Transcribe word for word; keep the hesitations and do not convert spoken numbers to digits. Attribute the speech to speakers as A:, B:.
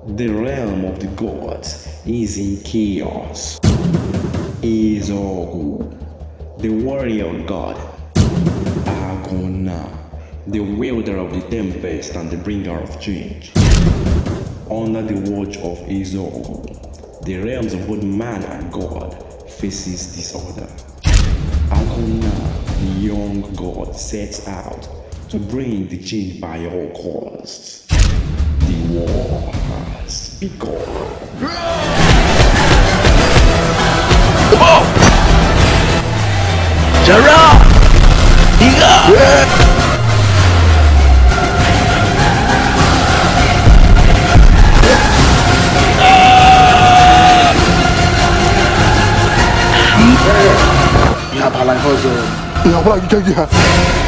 A: The realm of the gods is in chaos. Ezeogu, the warrior god. Agunna, the wielder of the tempest and the bringer of change. Under the watch of Ezeogu, the realms of both man and god faces disorder. Agunna, the young god, sets out to bring the change by all costs. The war has begun.
B: Come on! Jara! Higa! Yeah.
C: Ya palang hozo. Ya palang